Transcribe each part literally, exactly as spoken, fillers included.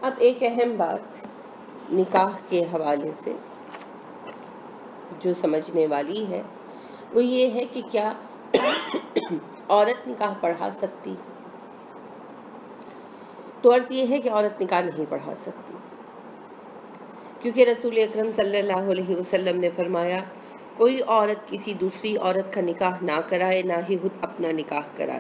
اب ایک اہم بات نکاح کے حوالے سے جو سمجھنے والی ہے وہ یہ ہے کہ کیا عورت نکاح پڑھا سکتی؟ تو عرض یہ ہے کہ عورت نکاح نہیں پڑھا سکتی، کیونکہ رسول اکرم صلی اللہ علیہ وسلم نے فرمایا کوئی عورت کسی دوسری عورت کا نکاح نہ کرائے، نہ ہی خود اپنا نکاح کرائے۔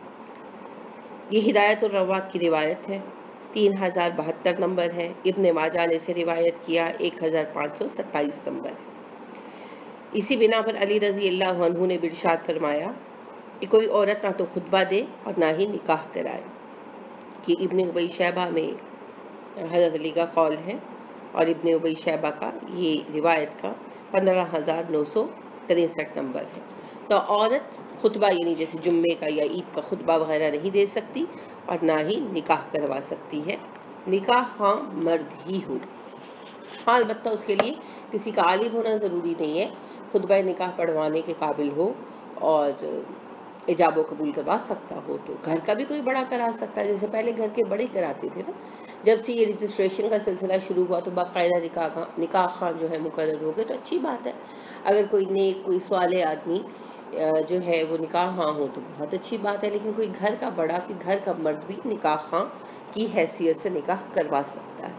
یہ ہدایت الروات کی روایت ہے، تین ہزار بہتر نمبر ہے۔ ابن ماجہ نے اسے روایت کیا، ایک ہزار پانچ سو ستائیس نمبر ہے۔ اسی بنا پر علی رضی اللہ عنہ نے ارشاد فرمایا کہ کوئی عورت نہ تو خطبہ دے اور نہ ہی نکاح کرائے۔ کہ ابن ابی شیبہ میں حضرت علی کا قول ہے، اور ابن ابی شیبہ کا یہ روایت کا پندرہ ہزار نو سو تریسٹھ نمبر ہے۔ تو عورت خطبہ یعنی جیسے جمعے کا یا عید کا خطبہ وغیرہ نہیں دے سکتی اور نہ ہی نکاح کروا سکتی ہے۔ نکاح ہاں مرد ہی ہو، ہاں البتہ اس کے لیے کسی کا عالم ہونا ضروری نہیں ہے، خطبہ نکاح پڑھوانے کے قابل ہو اور ایجاب و قبول کروا سکتا ہو تو گھر کا بھی کوئی بڑا کرا سکتا ہے، جیسے پہلے گھر کے بڑے کراتے تھے نا۔ جب سے یہ رجسٹریشن کا سلسلہ شروع ہوا تو باقاعدہ نکاح نکاح خان جو ہے مقرر ہو گئے، تو اچھی بات ہے۔ اگر کوئی نیک کوئی صالح آدمی جو ہے وہ نکاح خواہ ہو تو بہت اچھی بات ہے، لیکن کوئی گھر کا بڑا کہ گھر کا مرد بھی نکاح خواہ کی حیثیت سے نکاح کروا سکتا ہے۔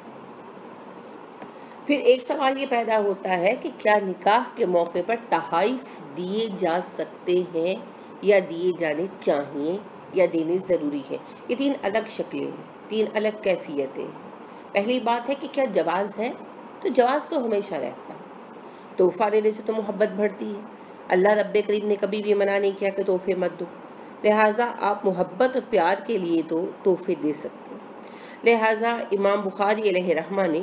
پھر ایک سوال یہ پیدا ہوتا ہے کہ کیا نکاح کے موقع پر تحائف دیے جا سکتے ہیں یا دیے جانے چاہیے یا دینے ضروری ہے؟ یہ تین الگ شکلیں ہیں، تین الگ کیفیتیں ہیں۔ پہلی بات ہے کہ کیا جواز ہے؟ تو جواز تو ہمیشہ رہتا ہے، تحفہ دینے سے تو محبت بڑھتی ہے۔ اللہ رب کریم نے کبھی بھی منع نہیں کیا کہ تحفے مت دو، لہٰذا آپ محبت اور پیار کے لیے تو تحفے دے سکتے ہیں۔ لہٰذا امام بخاری علیہ رحمہ نے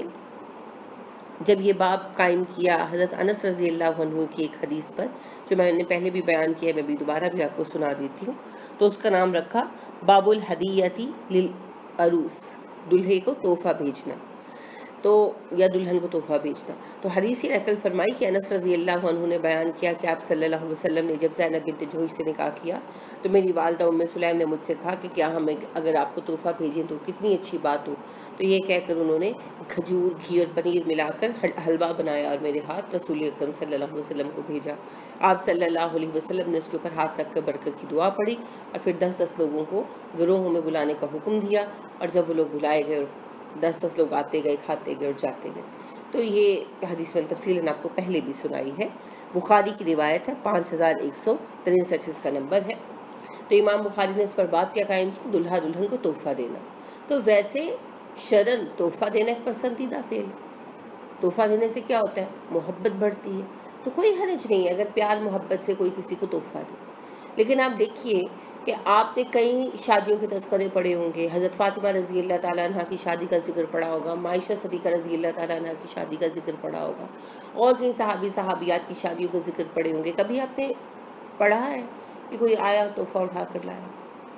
جب یہ باب قائم کیا حضرت انس رضی اللہ عنہ کی ایک حدیث پر، جو میں نے پہلے بھی بیان کیا، میں بھی دوبارہ بھی آپ کو سنا دیتی ہوں، تو اس کا نام رکھا باب الہدیتی للعروس، دلہے کو تحفہ بھیجنا تو یا دلہن کو تحفہ بیچنا۔ تو حدیث ہی نقل فرمائی کہ انس رضی اللہ عنہ نے بیان کیا کہ آپ صلی اللہ علیہ وسلم نے جب زینب بنت جحش سے نکاح کیا تو میری والدہ ام سلیم نے مجھ سے کہا کہ کیا ہمیں اگر آپ کو تحفہ بھیجیں تو کتنی اچھی بات ہو۔ تو یہ کہہ کر انہوں نے کھجور گھی اور پنیر ملا کر حلوہ بنایا اور میرے ہاتھ رسول اکرم صلی اللہ علیہ وسلم کو بھیجا۔ آپ صلی اللہ علیہ وسلم نے اس کے اوپر ہاتھ رکھ کر برکت کی دعا پڑھی اور پھر دس دس لوگوں کو گروہوں میں بلانے کا حکم دیا، اور جب وہ لوگ بلائے گئے دس دس لوگ آتے گئے، کھاتے گئے اور جاتے گئے۔ تو یہ حدیث میں تفصیلاً آپ کو پہلے بھی سنائی ہے، بخاری کی روایت ہے، پانچ ہزار ایک سو تریسٹھ اس کا نمبر ہے۔ تو امام بخاری نے اس پر باب کیا قائم کیا؟ دلہا دلہن کو تحفہ دینا۔ تو ویسے شرعاً تحفہ دینا ایک پسندیدہ فعل، تحفہ دینے سے کیا ہوتا ہے؟ محبت بڑھتی ہے، تو کوئی حرج نہیں ہے اگر پیار محبت سے کوئی کسی کو تحفہ دے۔ لیکن آپ دیکھیے کہ آپ نے کئی شادیوں کے تذکرے پڑھے ہوں گے، حضرت فاطمہ رضی اللہ تعالیٰ عنہ کی شادی کا ذکر پڑھا ہوگا، عائشہ صدیقہ رضی اللہ تعالیٰ عنہ کی شادی کا ذکر پڑھا ہوگا، اور کئی صحابی صحابیات کی شادیوں کا ذکر پڑھے ہوں گے۔ کبھی آپ نے پڑھا ہے کہ کوئی آیا تحفہ اٹھا کر لایا؟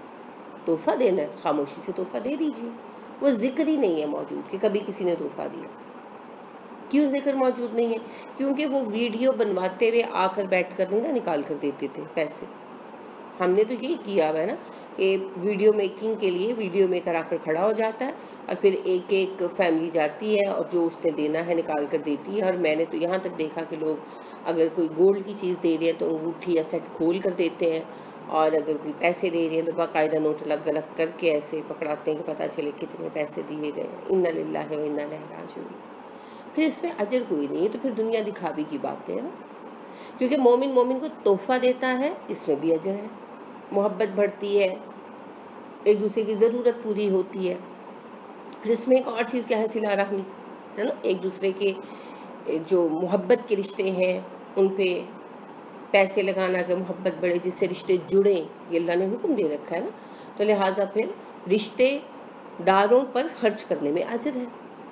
تحفہ دینا ہے، خاموشی سے تحفہ دے دیجیے، وہ ذکر ہی نہیں ہے موجود کہ کبھی کسی نے تحفہ دیا۔ کیوں ذکر موجود نہیں ہے؟ کیونکہ وہ ویڈیو بنواتے ہوئے آ کر بیٹھ کر نہیں نا نکال کر دیتے تھے پیسے۔ ہم نے تو یہی کیا ہوا ہے نا کہ ویڈیو میکنگ کے لیے ویڈیو میکر آ کر کھڑا ہو جاتا ہے اور پھر ایک ایک فیملی جاتی ہے اور جو اس نے دینا ہے نکال کر دیتی ہے۔ اور میں نے تو یہاں تک دیکھا کہ لوگ اگر کوئی گولڈ کی چیز دے رہے ہیں تو انگوٹھی یا سیٹ کھول کر دیتے ہیں، اور اگر کوئی پیسے دے رہے ہیں تو باقاعدہ نوٹ الگ الگ کر کے ایسے پکڑاتے ہیں کہ پتہ چلے کتنے پیسے دیے گئے۔ انا للہ و انا الیہ راجعون۔ پھر اس میں اجر کوئی نہیں ہے، تو پھر دنیا دکھاوی کی باتیں ہیں نا، کیونکہ مومن مومن کو تحفہ دیتا ہے، اس میں بھی اجر ہے، محبت بڑھتی ہے، ایک دوسرے کی ضرورت پوری ہوتی ہے۔ پھر اس میں ایک اور چیز کیا ہے؟ صلہ رحمی ہے نا، ایک دوسرے کے جو محبت کے رشتے ہیں ان پہ پیسے لگانا کہ محبت بڑھے، جس سے رشتے جڑیں، یہ اللہ نے حکم دے رکھا ہے نا۔ تو لہٰذا پھر رشتے داروں پر خرچ کرنے میں اجر ہے،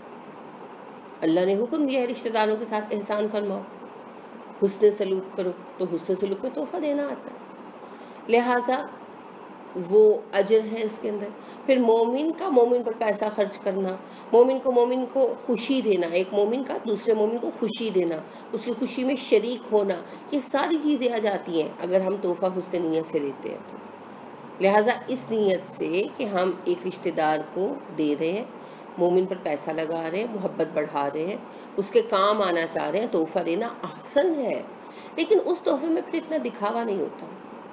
اللہ نے حکم دیا ہے رشتہ داروں کے ساتھ احسان فرماؤ، حسن سلوک کرو، تو حسن سلوک میں تحفہ دینا آتا ہے، لہٰذا وہ اجر ہے اس کے اندر۔ پھر مومن کا مومن پر پیسہ خرچ کرنا، مومن کو مومن کو خوشی دینا، ایک مومن کا دوسرے مومن کو خوشی دینا، اس کی خوشی میں شریک ہونا، یہ ساری چیزیں آ جاتی ہیں اگر ہم تحفہ حسن نیت سے لیتے ہیں تو۔ لہٰذا اس نیت سے کہ ہم ایک رشتہ دار کو دے رہے ہیں مومن پر پیسہ لگا رہے ہیں، محبت بڑھا رہے ہیں، اس کے کام آنا چاہ رہے ہیں، تحفہ دینا احسن ہے، لیکن اس تحفے میں پھر اتنا دکھاوا نہیں ہوتا۔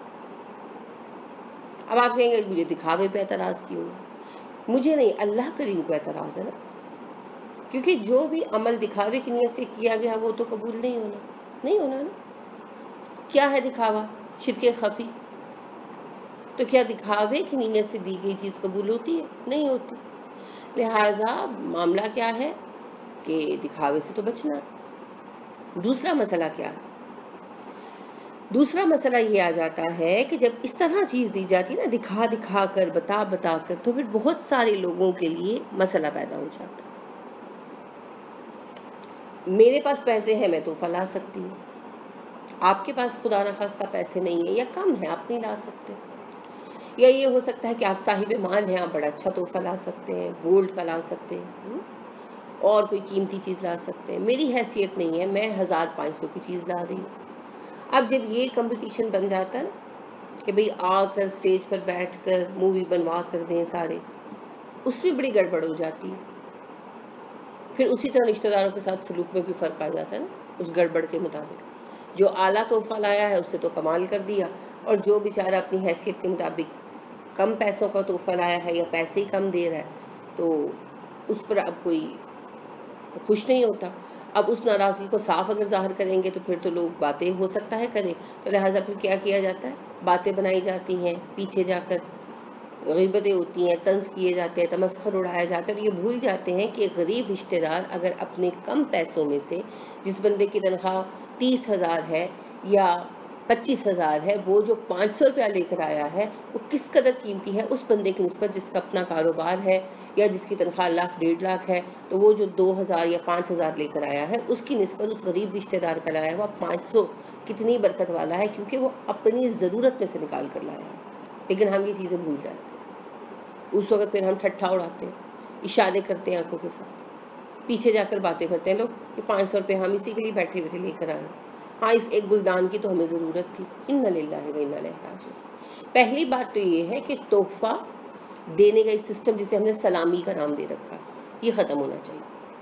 اب آپ کہیں گے مجھے دکھاوے پہ اعتراض کیوں ہے؟ مجھے نہیں، اللہ کریم کو اعتراض ہے نا، کیونکہ جو بھی عمل دکھاوے کی نیت سے کیا گیا وہ تو قبول نہیں ہونا، نہیں ہونا نا۔ کیا ہے دکھاوا؟ شرک خفی۔ تو کیا دکھاوے کی نیت سے دی گئی چیز قبول ہوتی ہے؟ نہیں ہوتی۔ لہٰذا معاملہ کیا ہے کہ دکھاوے سے تو بچنا ہے۔ دوسرا مسئلہ کیا ہے؟ دوسرا مسئلہ یہ آ جاتا ہے کہ جب اس طرح چیز دی جاتی ہے نا، دکھا دکھا کر، بتا بتا کر، تو پھر بہت سارے لوگوں کے لیے مسئلہ پیدا ہو جاتا ہے۔ میرے پاس پیسے ہیں، میں تحفہ لا سکتی ہوں، آپ کے پاس خدا نخواستہ پیسے نہیں ہیں یا کم ہیں، آپ نہیں لا سکتے۔ یا یہ ہو سکتا ہے کہ آپ صاحب مال ہیں، آپ بڑا اچھا تحفہ لا سکتے ہیں، گولڈ کا لا سکتے ہیں اور کوئی قیمتی چیز لا سکتے ہیں۔ میری حیثیت نہیں ہے، میں ہزار پانچ سو کی چیز لا رہی ہوں۔ اب جب یہ کمپٹیشن بن جاتا ہے نا کہ بھئی آ کر سٹیج پر بیٹھ کر مووی بنوا کر دیں سارے، اس میں بڑی گڑبڑ ہو جاتی ہے۔ پھر اسی طرح رشتہ داروں کے ساتھ سلوک میں بھی فرق آ جاتا ہے نا، اس گڑبڑ کے مطابق۔ جو اعلیٰ تحفہ لایا ہے اس سے تو کمال کر دیا، اور جو بیچارہ اپنی حیثیت کے مطابق کم پیسوں کا تحفہ لایا ہے یا پیسے ہی کم دے رہا ہے، تو اس پر اب کوئی خوش نہیں ہوتا۔ اب اس ناراضگی کو صاف اگر ظاہر کریں گے تو پھر تو لوگ باتیں ہو سکتا ہے کریں، تو لہٰذا پھر کیا کیا جاتا ہے؟ باتیں بنائی جاتی ہیں، پیچھے جا کر غیبتیں ہوتی ہیں، طنز کیے جاتے ہیں، تمسخر اڑایا جاتا ہے، اور یہ بھول جاتے ہیں کہ ایک غریب رشتہ دار اگر اپنے کم پیسوں میں سے، جس بندے کی تنخواہ تیس ہزار ہے یا پچیس ہزار ہے، وہ جو پانچ سو روپیہ لے کر آیا ہے وہ کس قدر قیمتی ہے اس بندے کی نسبت جس کا اپنا کاروبار ہے یا جس کی تنخواہ لاکھ ڈیڑھ لاکھ ہے، تو وہ جو دو ہزار یا پانچ ہزار لے کر آیا ہے اس کی نسبت اس غریب رشتہ دار کا لایا ہوا پانچ سو کتنی برکت والا ہے، کیونکہ وہ اپنی ضرورت میں سے نکال کر لایا ہے۔ لیکن ہم یہ چیزیں بھول جاتے ہیں، اس وقت پھر ہم ٹھٹھا اڑاتے ہیں، اشارے کرتے ہیں آنکھوں کے ساتھ، پیچھے جا کر باتیں کرتے ہیں لوگ کہ پانچ سو روپے ہم اسی کے لیے بیٹھے ہوئے تھے لے کر آئے، ہاں اس ایک گلدان کی تو ہمیں ضرورت تھی۔ انا للہ و انا الیہ راجعون۔ پہلی بات تو یہ ہے کہ تحفہ دینے کا اس سسٹم جسے ہم نے سلامی کا نام دے رکھا یہ ختم ہونا چاہیے۔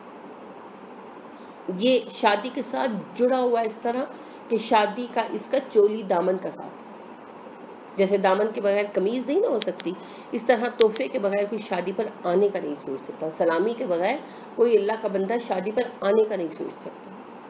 یہ شادی کے ساتھ جڑا ہوا اس طرح کہ شادی کا اس کا چولی دامن کا ساتھ، جیسے دامن کے بغیر قمیض نہیں نہ ہو سکتی، اس طرح تحفے کے بغیر کوئی شادی پر آنے کا نہیں سوچ سکتا، سلامی کے بغیر کوئی اللہ کا بندہ شادی پر آنے کا نہیں سوچ سکتا۔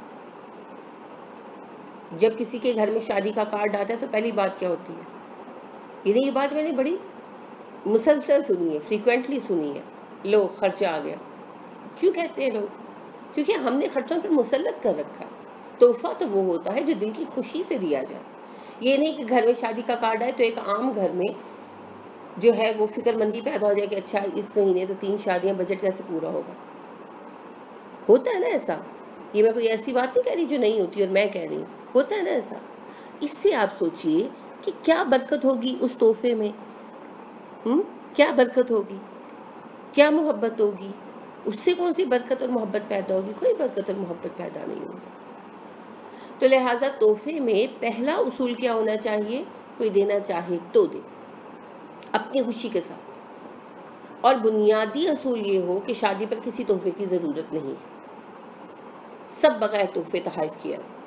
جب کسی کے گھر میں شادی کا کارڈ آتا ہے تو پہلی بات کیا ہوتی ہے؟ یعنی یہ بات میں نے بڑی مسلسل سنی ہے، فریکوینٹلی سنی ہے، لو خرچہ آ گیا۔ کیوں کہتے ہیں لوگ؟ کیونکہ ہم نے خرچوں پر مسلط کر رکھا۔ تحفہ تو وہ ہوتا ہے جو دل کی خوشی سے دیا جائے، یہ نہیں کہ گھر میں شادی کا کارڈ آئے تو ایک عام گھر میں جو ہے وہ فکر مندی پیدا ہو جائے کہ اچھا اس مہینے تو تین شادیاں، بجٹ کیسے پورا ہوگا۔ ہوتا ہے نا ایسا، یہ میں کوئی ایسی بات نہیں کہہ رہی جو نہیں ہوتی اور میں کہہ رہی ہوں، ہوتا ہے نا ایسا۔ اس سے آپ سوچئے کہ کیا برکت ہوگی اس تحفے میں، ہم کیا برکت ہوگی، کیا محبت ہوگی، اس سے کون سی برکت اور محبت پیدا ہوگی؟ کوئی برکت اور محبت پیدا نہیں ہوگی۔ تو لہٰذا تحفے میں پہلا اصول کیا ہونا چاہیے؟ کوئی دینا چاہے تو دے اپنی خوشی کے ساتھ، اور بنیادی اصول یہ ہو کہ شادی پر کسی تحفے کی ضرورت نہیں ہے، سب بغیر تحفے تحائف کیا۔